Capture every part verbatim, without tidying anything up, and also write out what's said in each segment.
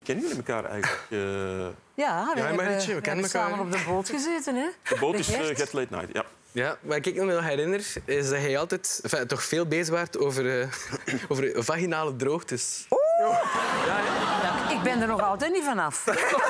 kennen jullie elkaar eigenlijk? Uh... Ja, we ja, hebben, Marietje, we, we kennen hebben elkaar. samen op de boot gezeten. Hè? De boot is uh, Get Late Night, ja. Ja, wat ik me nog herinner, is dat jij altijd enfin, toch veel bezig was over, uh, over vaginale droogtes. Oeh! Ja, ja. Ik ben er nog altijd niet vanaf.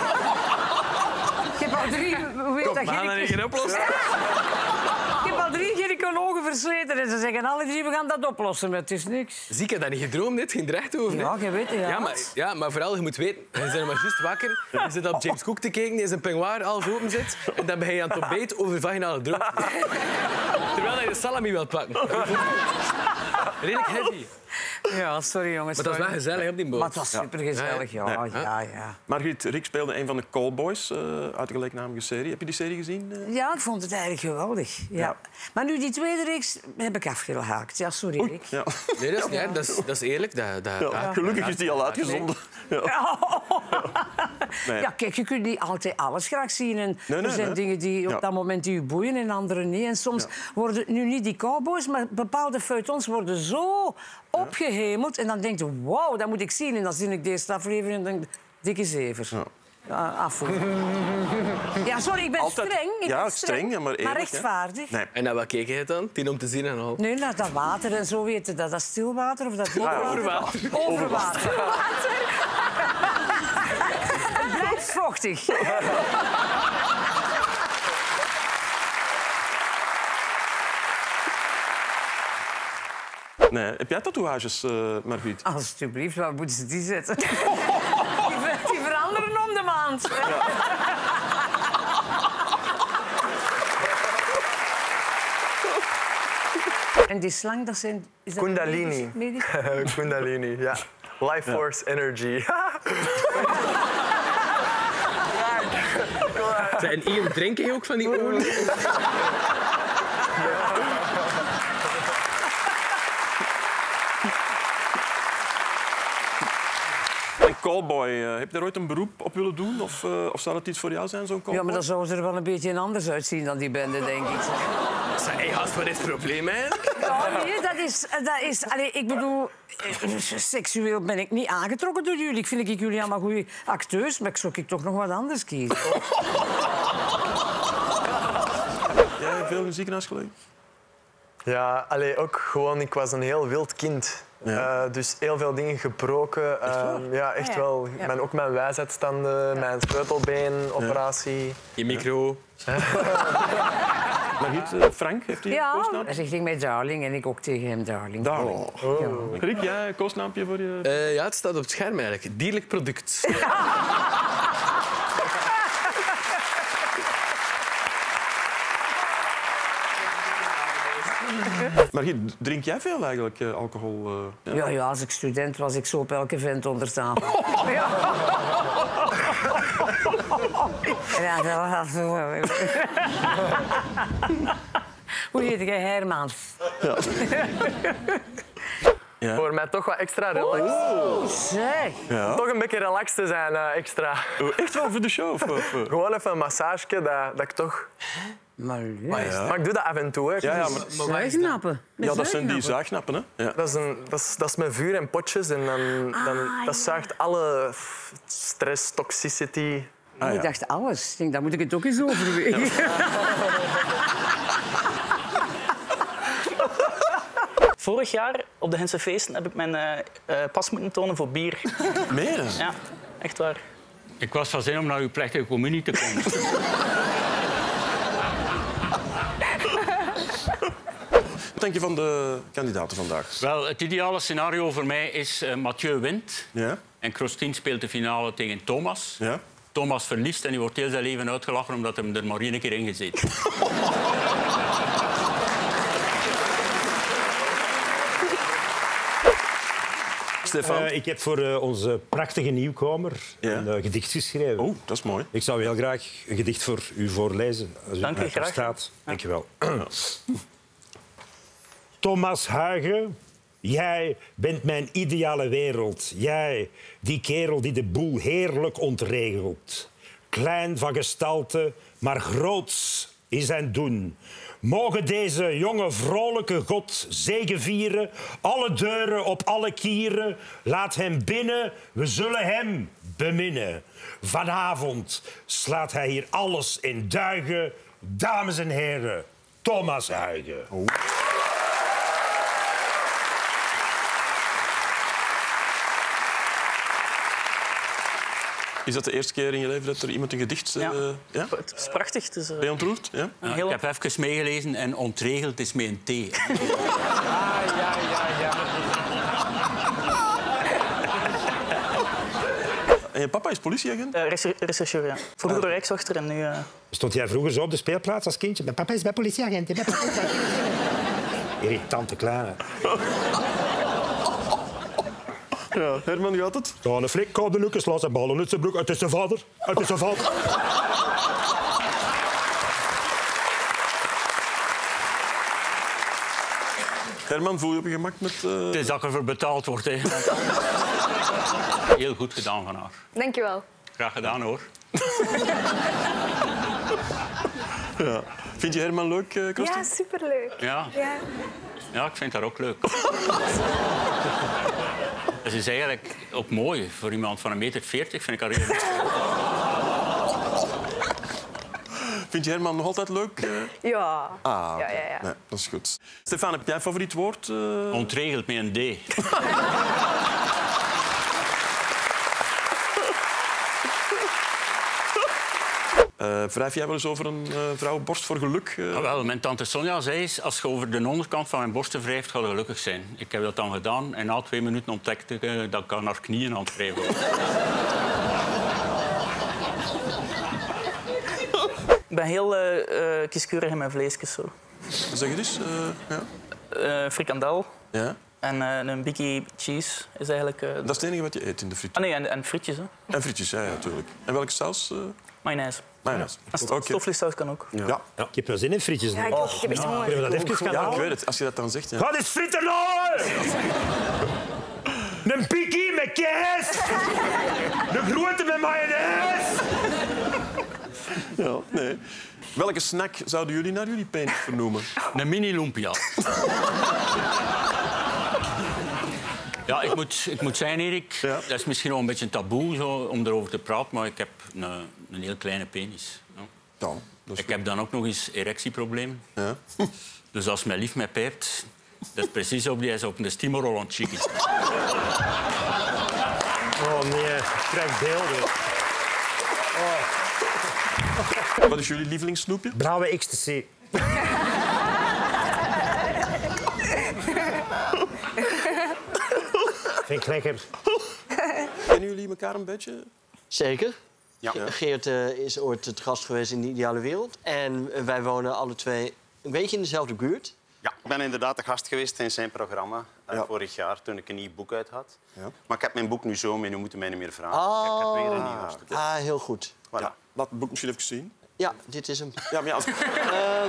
Ik heb al drie... Hoe weet Kom, dat we gaan dat geen oplossen. Ik heb al drie gynaecologen versleten en ze zeggen alle drie, we gaan dat oplossen, maar het is niks. Zie ik heb dat niet gedroomd, het ging er echt over. Ja, je weet het, ja. Ja, maar, ja, maar vooral, je moet weten, je bent maar juist wakker, je zit op James Cook te kijken, die zijn peignoir alles open zit, en dan ben je aan het ontbijt over vaginale droogte. Terwijl je de salami wilt pakken. Redelijk heavy. Ja, sorry jongens. Maar dat was wel gezellig op die boot. Maar het was supergezellig, ja. Ja, ja, ja, ja. Margriet, Rick speelde een van de Callboys uh, uit de gelijknamige serie. Heb je die serie gezien? Uh? Ja, ik vond het eigenlijk geweldig. Ja. Ja. Maar nu, die tweede reeks heb ik afgehaakt. Ja, sorry, Rick. Ja. Nee, dat is, ja, dat, is, dat is eerlijk. Dat, dat, ja, gelukkig is die al uitgezonden. Nee. Ja. Nee. Ja, kijk, je kunt niet altijd alles graag zien. En nee, nee, er zijn nee. dingen die op ja. dat moment die je boeien en andere niet. En soms ja. worden het nu niet die cowboys, maar bepaalde feuilletons worden zo opgehemeld. En dan denk je, wauw, dat moet ik zien. En dan zie ik deze aflevering en denk ik, dikke zever. Ja. Ja, afvoeren. Ja, sorry, ik ben Altijd, streng. Ik ja, ben streng, streng ja, maar, eerlijk, maar rechtvaardig. Nee. En naar wat keek je dan? Tien om te zien en al? Nee, naar dat water en zo weten dat. Dat stilwater of dat diepwater? Overwater. Overwater. Het blijft vochtig. Nee. Heb jij tatoeages, uh, Margriet? Alsjeblieft, waar moeten ze die zetten? die, ver die veranderen om de maand. Ja. En die slang, dat zijn... Is dat Kundalini. Kundalini, ja. Life Force ja. Energy. En Ian, drink je ook van die olie? Een callboy, uh, heb je daar ooit een beroep op willen doen? Of, uh, of zou dat iets voor jou zijn, zo'n callboy? Ja, maar dan zou ze er wel een beetje anders uitzien dan die bende, denk ik. Hé, gast, wat is het probleem, hè? Ja, nee, dat is... Dat is allee, ik bedoel, seksueel ben ik niet aangetrokken door jullie. Ik vind ik jullie allemaal goede acteurs, maar ik zou ik toch nog wat anders kiezen. Jij hebt veel in het ziekenhuis gelegen? Ja, allee, ook gewoon, ik was een heel wild kind. Ja. Uh, dus heel veel dingen gebroken. Uh, ja, echt ja. wel. Ja. Mijn, ook mijn wijsheidstanden, ja. mijn sleutelbeenoperatie. Ja. Je micro. Ja. Maar goed, uh, Frank, heeft hij ja, een koosnaam? hij zegt tegen mij darling en ik ook tegen hem darling. Darling. Oh. Ja. Rick, jij een koosnaampje voor je? Uh, ja, het staat op het scherm eigenlijk. Dierlijk product. Maar drink jij veel eigenlijk uh, alcohol? Uh, ja? Ja, ja, als ik student was, ik zo op elke vent onder tafel. Oh. Ja. Ja, dat was zo. Hoe heet jij, Hermans? Ja. Ja. Voor mij toch wat extra relaxed. Oh, zeg. Ja. Toch een beetje relaxed te zijn, uh, extra. Oh, echt wel voor de show? Of, of? Gewoon even een massage, dat, dat ik toch... Maar, maar, ja. maar ik doe dat af en toe. Hè. Ja, ja, maar... Zuignappen. Ja, dat zijn die zuignappen. Hè? Ja. Dat, is een, dat, is, dat is met vuur en potjes. En dan, dan, ah, dat zuigt alle stress, toxicity. Ah, ja. Ik dacht alles. Ik denk, daar moet ik het ook eens overwegen. Ja. Vorig jaar op de Gentse feesten heb ik mijn uh, uh, pas moeten tonen voor bier. Meen? Ja, echt waar. Ik was van zin om naar uw plechtige communie te komen. Wat denk je van de kandidaten vandaag? Wel, het ideale scenario voor mij is uh, Mathieu wint. Ja. En Krostien speelt de finale tegen Thomas. Ja. Thomas verliest en die wordt heel zijn leven uitgelachen omdat hij er maar één keer in gezeten. Stefan? Uh, ik heb voor uh, onze prachtige nieuwkomer ja. een uh, gedicht geschreven. Oh, dat is mooi. Ik zou heel graag een gedicht voor u voorlezen. Als u Dank mij je, graag. verstaat. Dank je wel. Thomas Huigen, jij bent mijn ideale wereld. Jij, die kerel die de boel heerlijk ontregelt. Klein van gestalte, maar groots in zijn doen. Mogen deze jonge, vrolijke God zegevieren. Alle deuren op alle kieren. Laat hem binnen, we zullen hem beminnen. Vanavond slaat hij hier alles in duigen. Dames en heren, Thomas Huygens. Oh. Is dat de eerste keer in je leven dat er iemand een gedicht... Uh, Ja. ja? Het is prachtig. Het is, uh... Ben je ontroerd? Ja? Ja, Heel- ik heb even meegelezen en ontregeld is met een T. Ah, ja, ja, ja. En je papa is politieagent? Uh, recher- rechercheur, ja. Vroeger de Rijkswachter en nu... Uh... Stond jij vroeger zo op de speelplaats als kindje? Mijn papa is bij politieagent. Mijn papa is bij... Irritante kleine. Ja, Herman, gaat het? Ja, een flik, koude Lucas, laat zijn ballen uit zijn broek. Het is zijn vader. Het is zijn vader. Herman, voel je op je gemak met... Uh... Het is dat ervoor betaald wordt. Hè. Heel goed gedaan van haar. Dank je wel. Graag gedaan, hoor. Ja. Vind je Herman leuk, uh, Kost? Ja, superleuk. Ja. Ja. Ja, ik vind haar ook leuk. Ze is eigenlijk ook mooi. Voor iemand van een meter veertig vind ik haar heel leuk. Vind je Herman nog altijd leuk? Uh... Ja. Ah, Ja, ja, ja. Nee, dat is goed. Stefan, heb jij een favoriet woord? Uh... Ontregeld met een D. Uh, wrijf jij wel eens over een uh, vrouwenborst voor geluk? Uh... Ah, wel, mijn tante Sonja zei eens, als je over de onderkant van mijn borsten wrijft, ga je gelukkig zijn. Ik heb dat dan gedaan en na twee minuten ontdekte ik dat ik aan haar knieën aan het wrijven was. Ik ben heel uh, uh, kieskeurig in mijn vleesjes. Zo. Zeg je dus? Uh, ja. Uh, frikandel Ja? en uh, een biggie cheese is eigenlijk... Uh... Dat is het enige wat je eet in de friet. Ah nee, en, en frietjes. Hè. En frietjes, ja, ja, natuurlijk. En welke saus? Uh... Mayonaise. Mayonaise. En sto- Okay. stofvleessaus kan ook. Ja. Ja, ik heb wel zin in frietjes. Ja, ik, ik heb echt honger. Kunnen we dat even gaan Ja, ik halen? weet het. Als je dat dan zegt, ja. Wat is frieten nou? Een pikkie met kaas. Een groente met mayonaise. Ja, nee. Welke snack zouden jullie naar jullie penis vernoemen? Een mini-lumpia. Ja, ik moet, ik moet zeggen, Erik, Ja. dat is misschien wel een beetje een taboe zo, om erover te praten, maar ik heb een, een heel kleine penis. Ja. Ja, dat is Ik heb dan ook nog eens erectieproblemen. Ja. Dus als mijn lief mij pijpt, dat is precies op die hij is op een steamroll aan het chicken. Oh nee, ik krijg beelden. Wat is jullie lievelingssnoepje? Blauwe ecstasy. Vind ik lekker. Kennen jullie elkaar een beetje? Zeker. Ja. Geert uh, is ooit het gast geweest in de Ideale Wereld. En uh, wij wonen alle twee een beetje in dezelfde buurt. Ja, ik ben inderdaad de gast geweest in zijn programma uh, Ja. vorig jaar toen ik een nieuw boek uit had. Ja. Maar ik heb mijn boek nu zo mee, nu moeten mij niet meer vragen. Oh. Ik heb weer een nieuw hoofdstuk. Ah, heel goed. Voilà. Ja. Laat het boek misschien even zien. Ja, dit is hem. Ja, maar ja. Ehm,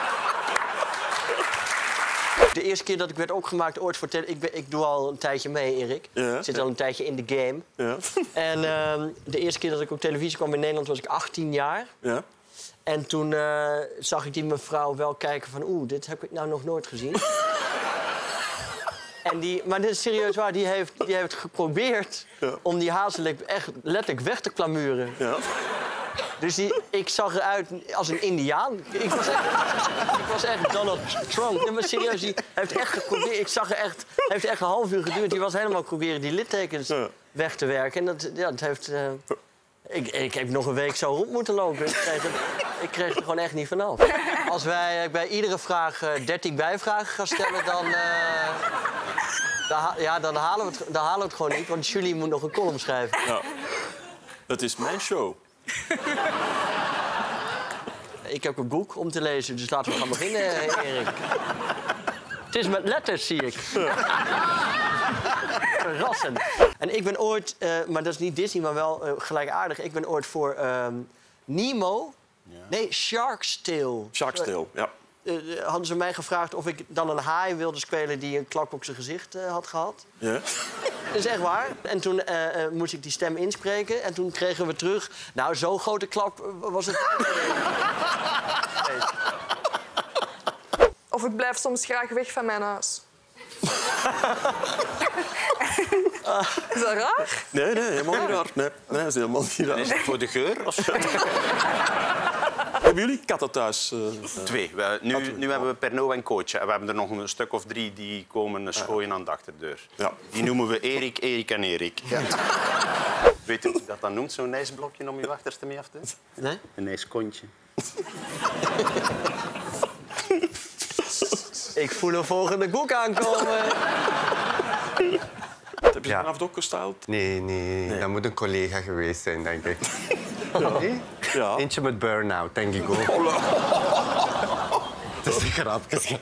de eerste keer dat ik werd opgemaakt ooit voor tele... Ik, ben- ik doe al een tijdje mee, Erik. Ja, Ik zit ja. al een tijdje in de game. Ja. En ehm, de eerste keer dat ik op televisie kwam in Nederland was ik achttien jaar. Ja. En toen eh, zag ik die mevrouw wel kijken van... oeh, dit heb ik nou nog nooit gezien. En die, maar dit is serieus waar, die heeft, die heeft geprobeerd... Ja. om die hazenlip echt letterlijk weg te klamuren. Ja. Dus die, ik zag eruit als een Indiaan. Ik was echt, ik was echt Donald Trump. Nee, maar serieus, die heeft echt geprobeerd... Ik zag er echt... Het heeft echt een half uur geduurd. Die was helemaal proberen die littekens Ja. weg te werken. En dat, ja, dat heeft... eh, ik, ik heb nog een week zo rond moeten lopen. Ik kreeg, het, ik kreeg er gewoon echt niet vanaf. Als wij bij iedere vraag uh, dertien bijvragen gaan stellen, dan... Uh, dan, ha- ja, dan, halen we het, dan halen we het gewoon niet. Want Julie moet nog een column schrijven. Ja. Het is mijn show. Ik heb een boek om te lezen, dus laten we gaan beginnen, Erik. Het is met letters, zie ik. Verrassend. En ik ben ooit, uh, maar dat is niet Disney, maar wel uh, gelijkaardig... ik ben ooit voor um, Nemo... Ja. Nee, Shark's Tale. Shark's Tale, ja. Uh, hadden ze mij gevraagd of ik dan een haai wilde spelen... die een klap op zijn gezicht uh, had gehad. Ja. Dat is echt waar. En toen uh, uh, moest ik die stem inspreken. En toen kregen we terug... Nou, zo'n grote klap was het... Of ik blijf soms graag weg van mijn huis. Uh, Is dat raar? Nee, nee, helemaal niet raar. Nee, nee, dat is helemaal niet raar. Is het voor de geur? Of zo? Hebben jullie katten thuis? Uh, Twee. We, nu, nu hebben we Pernod en Cootje. En we hebben er nog een stuk of drie die komen schooien aan de achterdeur. Ja. Die noemen we Erik, Erik en Erik. Ja. Weet je hoe dat dan noemt, zo'n ijsblokje om je achterste mee af te doen? Nee? Een ijskontje. Ik voel een volgende koek aankomen. Heb je ze vanavond ook gestyled? Nee, nee, nee, dat moet een collega geweest zijn, denk ik. Ja. Nee? Ja. Eentje met burn-out, denk ik ook. Dat is een grapje.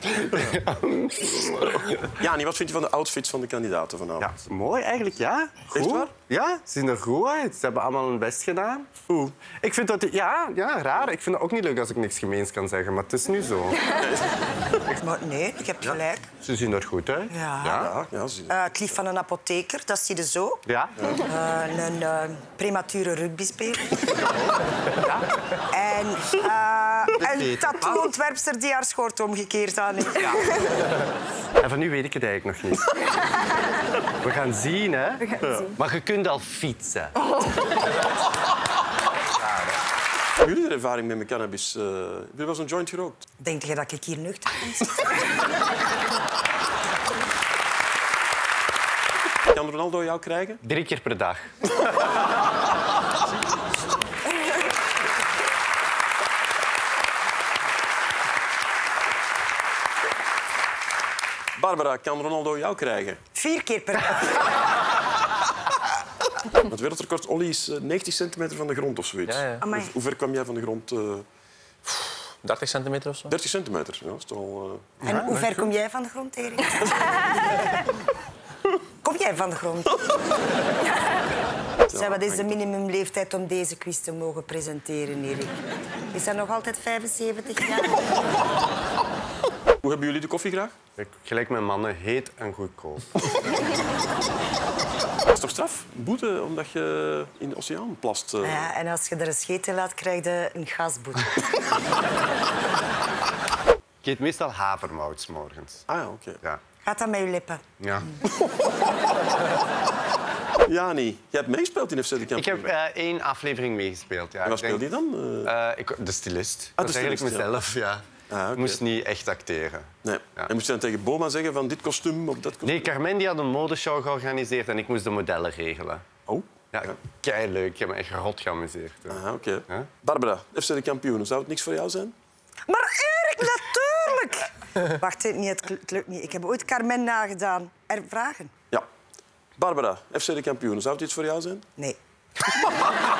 Jani, wat vind je van de outfits van de kandidaten vanavond? Ja, mooi eigenlijk, ja. Goed. Echt waar? Ja, ze zien er goed uit. Ze hebben allemaal hun best gedaan. Oeh. Ik vind dat... Ja, ja, raar. Ik vind het ook niet leuk als ik niks gemeens kan zeggen, maar het is nu zo. Maar nee, ik heb gelijk. Ze zien er goed uit. Ja. Ja, ja, ze... Uh, het lief van een apotheker, dat zie je zo. Ja. Uh, een uh, premature rugbyspeler. Ja. En uh, een tattoo-ontwerpster die haar schort omgekeerd aan heeft. Ja. En van nu weet ik het eigenlijk nog niet. We gaan zien, hè. We gaan zien. Maar je kunt al fietsen. Hebben jullie er ervaring met mijn cannabis? Uh, heb je wel eens een joint gerookt? Denk je dat ik hier nuchter kan zitten? Kan Ronaldo jou krijgen? Drie keer per dag. Barbara, kan Ronaldo jou krijgen? Vier keer per dag. Het wereldrecord Ollie is negentig centimeter van de grond of zoiets. Ja, ja. Hoe, hoe ver kwam jij van de grond? Uh... dertig centimeter of zo? dertig centimeter, ja, dat is toch al... Uh... En hoe ver kom jij van de grond, Erik? Kom jij van de grond? Zeg, wat is de minimumleeftijd om deze quiz te mogen presenteren, Erik? Is dat nog altijd vijfenzeventig jaar? Hoe hebben jullie de koffie graag? Ik, gelijk mijn mannen, heet en goedkoop. Dat is toch straf? Boete omdat je in de oceaan plast. Uh... Ja, en als je er een scheet in laat, krijg je een gasboete. Ik eet meestal havermout 's morgens. Ah, oké. Okay. Ja. Gaat dat met je lippen? Ja. Jani, jij hebt meegespeeld in F C de Kampioen. Ik heb uh, één aflevering meegespeeld. Ja. En wat speelde je dan? Uh... Uh, ik, de stylist. Ah, dat de is eigenlijk stylist, mezelf, ja. Ah, okay. Ik moest niet echt acteren. Nee. Ja. En moest je dan tegen Boma zeggen van dit kostuum of dat kostuum? Nee, Carmen die had een modeshow georganiseerd en ik moest de modellen regelen. Oh? Ja, ja. keileuk. Ik heb me echt rot geamuseerd. Ah, oké. Okay. Huh? Barbara, F C de Kampioen, zou het niks voor jou zijn? Maar Erik, natuurlijk! Wacht, niet, het lukt niet. Ik heb ooit Carmen nagedaan. Er vragen? Ja. Barbara, F C de Kampioen, zou het iets voor jou zijn? Nee.